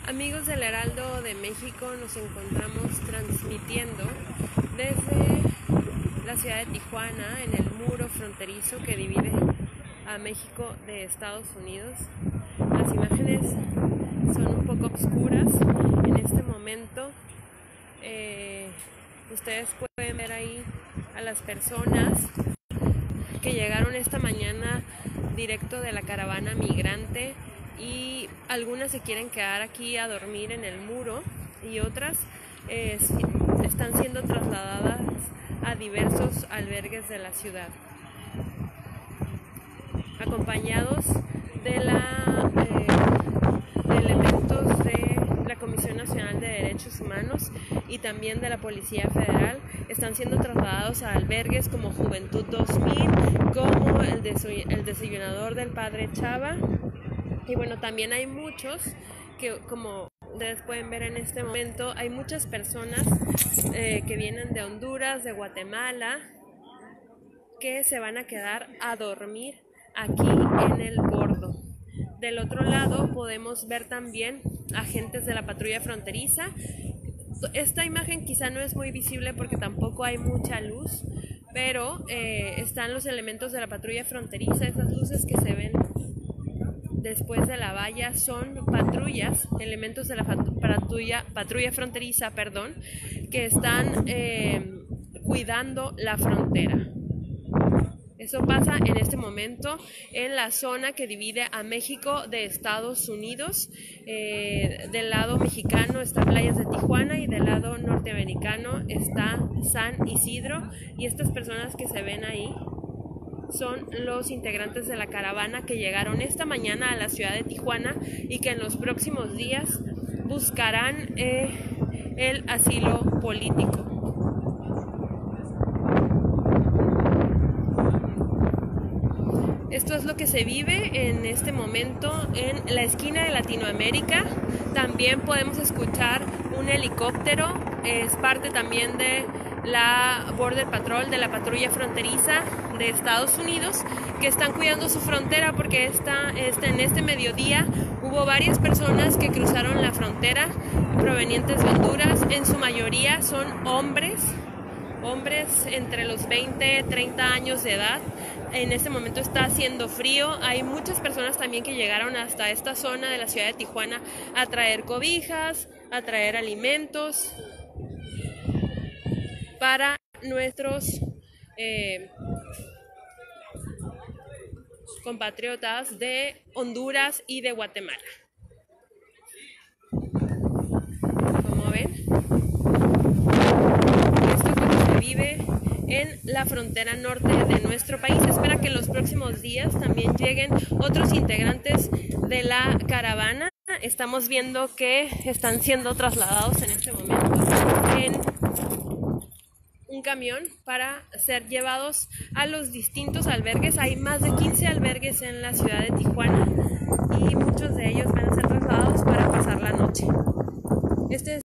Amigos del Heraldo de México, nos encontramos transmitiendo desde la ciudad de Tijuana, en el muro fronterizo que divide a México de Estados Unidos. Las imágenes son un poco oscuras en este momento. Ustedes pueden ver ahí a las personas que llegaron esta mañana directo de la caravana migrante, y algunas se quieren quedar aquí a dormir en el muro y otras están siendo trasladadas a diversos albergues de la ciudad, acompañados de elementos de la Comisión Nacional de Derechos Humanos y también de la Policía Federal. Están siendo trasladados a albergues como Juventud 2000, como el Desayunador del Padre Chava. Y bueno, también hay muchos que, como ustedes pueden ver en este momento, hay muchas personas que vienen de Honduras, de Guatemala, que se van a quedar a dormir aquí en el bordo. Del otro lado podemos ver también agentes de la patrulla fronteriza. Esta imagen quizá no es muy visible porque tampoco hay mucha luz, pero están los elementos de la patrulla fronteriza. Esas luces que se ven después de la valla son patrullas, elementos de la patrulla fronteriza, que están cuidando la frontera. Eso pasa en este momento en la zona que divide a México de Estados Unidos. Del lado mexicano está Playas de Tijuana y del lado norteamericano está San Isidro, y estas personas que se ven ahí son los integrantes de la caravana que llegaron esta mañana a la ciudad de Tijuana y que en los próximos días buscarán el asilo político. Esto es lo que se vive en este momento en la esquina de Latinoamérica. También podemos escuchar un helicóptero, es parte también de la Border Patrol, de la patrulla fronteriza de Estados Unidos, que están cuidando su frontera porque en este mediodía hubo varias personas que cruzaron la frontera provenientes de Honduras. En su mayoría son hombres entre los 20 y 30 años de edad. En este momento está haciendo frío. Hay muchas personas también que llegaron hasta esta zona de la ciudad de Tijuana a traer cobijas, a traer alimentos para nuestros compatriotas de Honduras y de Guatemala. Como ven, esto es lo que se vive en la frontera norte de nuestro país. Espera que en los próximos días también lleguen otros integrantes de la caravana. Estamos viendo que están siendo trasladados en este momento en un camión para ser llevados a los distintos albergues. Hay más de 15 albergues en la ciudad de Tijuana y muchos de ellos van a ser trasladados para pasar la noche. Este es